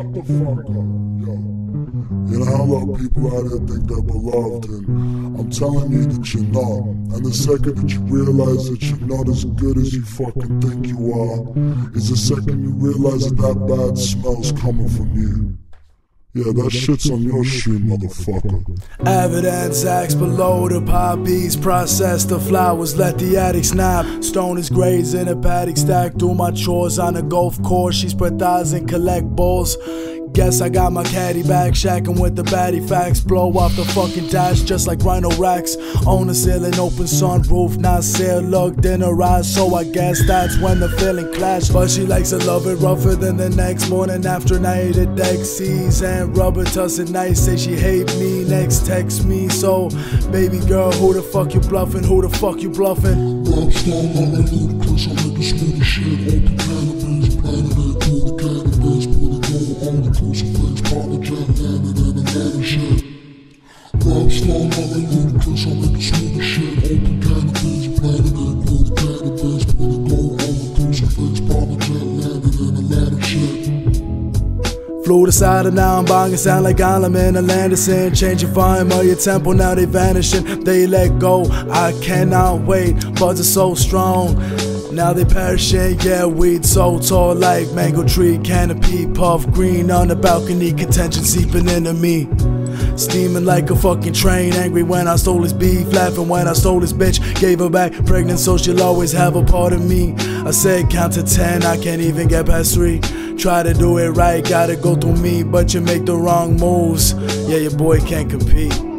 Shut the fuck up, yo. You know how a lot of people out there think they're beloved, and I'm telling you that you're not. And the second that you realize that you're not as good as you fucking think you are, is the second you realize that that bad smell's coming from you. Yeah, that shit's on your shoe, motherfucker. Avid ANZACs below the poppies, process the flowers, let the attic snap. Stoners graze in a paddock stack, do my chores on a golf course. She spread thighs and collect balls. Guess I got my caddy bag, shacking with the baddie facts. Blow off the fucking dash just like rhino racks. On the ceiling, open sunroof, not sail, looked in her eyes, so I guess that's when the feeling clashed. But she likes to love it rougher than the next morning after night at deck seas and rubber tuss at night. Say she hate me, next text me. So baby girl, who the fuck you bluffing? Who the fuck you bluffing? Rockstar, I'm like ludicrous, I make the smoothest shit. Open cannabis, planet it, pull the cannabis, put it all on the crucifix, Prod.JaySteez landed in a lot of shit. Rockstar, I'm like ludicrous, I make the smoothest shit. Open cannabis, planet it, pull the cannabis, put it all on the crucifix, Prod.JaySteez landed in a lot of shit. Flew to side and now I'm bonging, sound like I'm in a land of sin. Changing volume of your tempo, now they vanishing. They let go, I cannot wait. Buds are so strong, now they perishing. Yeah, weed so tall like mango tree canopy. Puff green on the balcony, contention seeping into me. Steaming like a fucking train, angry when I stole his beef, laughing when I stole his bitch. Gave her back pregnant so she'll always have a part of me. I said count to 10, I can't even get past 3. Try to do it right, gotta go through me, but you make the wrong moves. Yeah, your boy can't compete.